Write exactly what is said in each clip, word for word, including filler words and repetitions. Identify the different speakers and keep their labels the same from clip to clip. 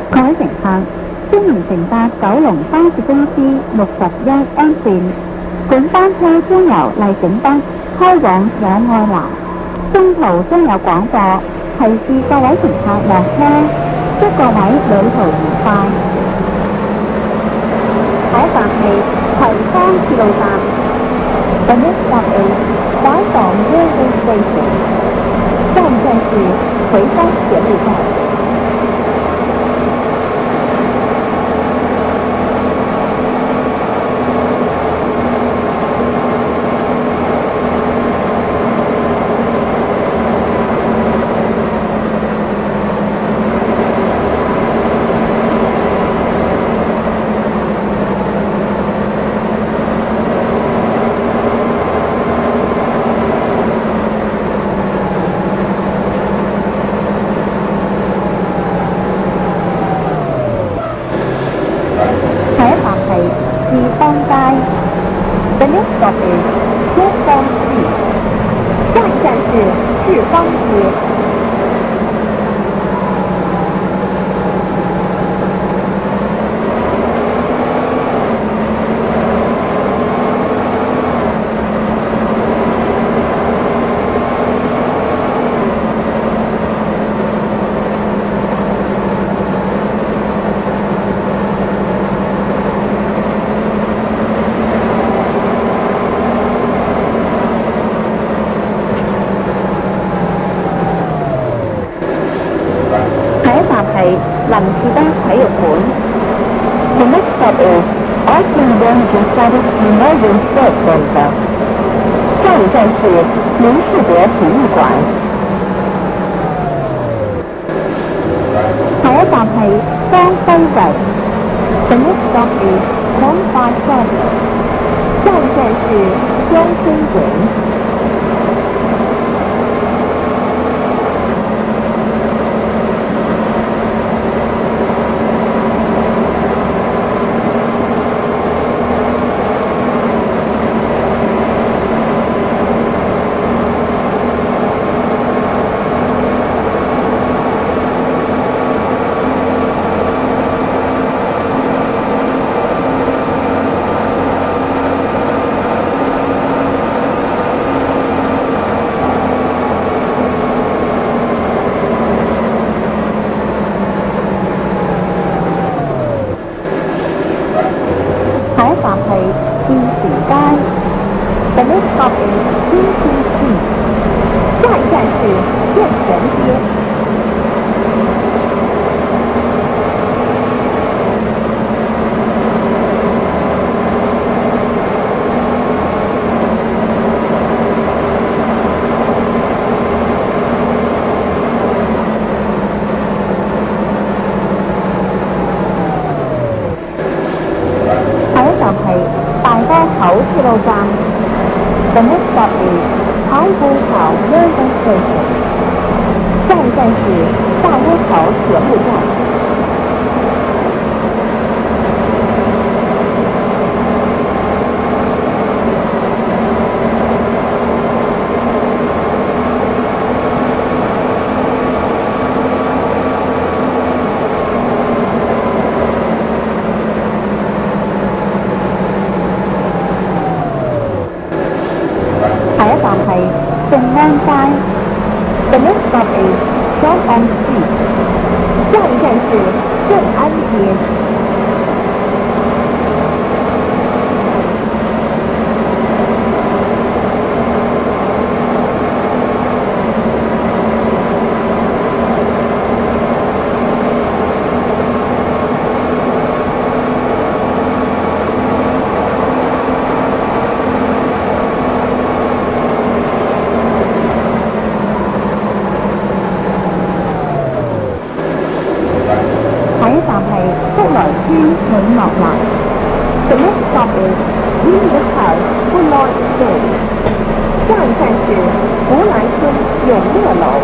Speaker 1: 各位乘客，歡迎乘搭九龍巴士公司六十一 M 線，本班車將由荔景北開往友愛樓，中途將有廣播提示各位乘客落車，祝各位旅途愉快。下一站係葵芳鐵路站。The next stop is 懷港 Railway Station。下一站是葵芳鐵路站。The next stop is 天方街。下一站是赤方街。林士德體育館。The next stop is Austin Wellington Status Memorial Sports Center。下一站是林士德體育館。下一站係江西圍。The next stop is 廣發站。下一站是江西圍。The next stop is 天津街。下一站是建成街。下一站係大窩口鐵路站。The next stop is 台灣口 Railway Station。下一站是大窩口鐵路站。靜安街。The next stop is 雙安街。下一站是靜安街。福來村永樂樓。The next stop is 永樂樓福來村。下一站是福來村永樂樓。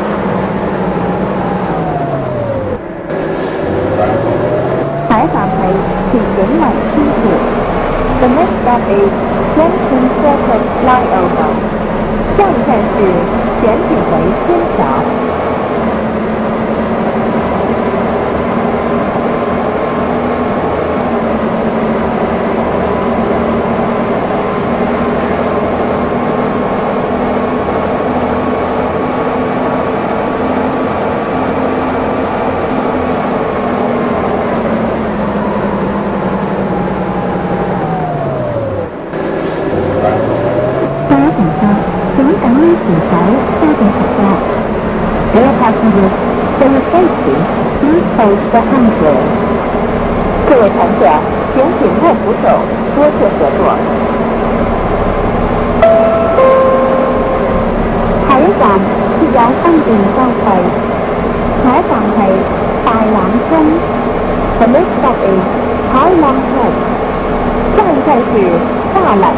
Speaker 1: 下一站係请准往清楚。The next stop is Tianjin Circle Flyover。下一站是咸品围天桥。Dear passengers, for your safety, please hold the handrail. 各位乘客，请紧握扶手，多谢合作。下一站設有分段收費，下一站係大欖涌。The next stop is Tai Lang Head。下一站是大欖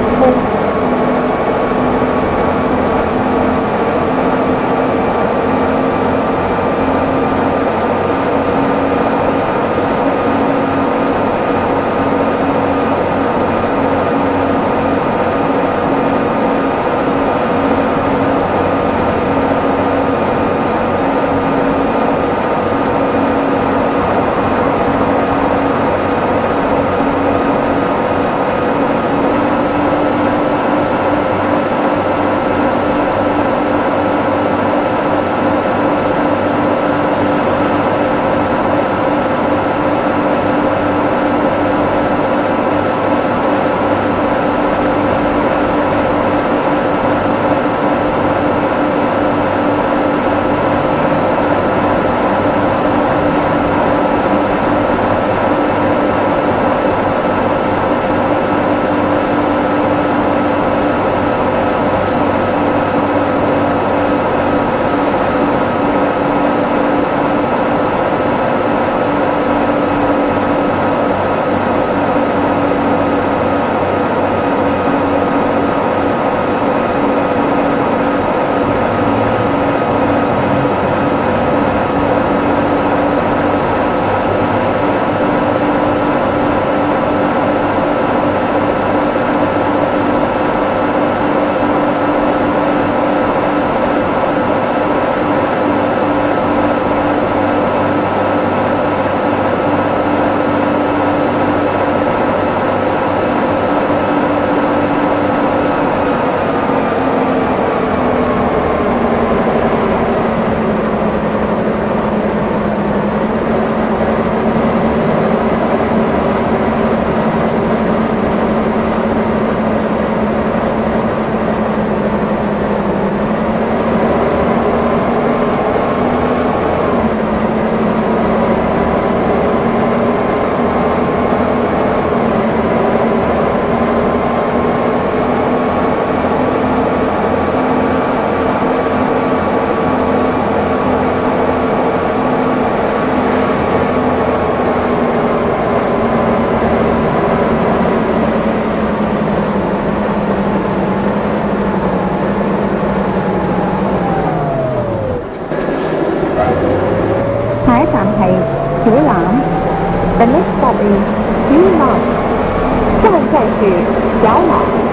Speaker 1: 涌。The next stop is Yunnan。下一站是小榄。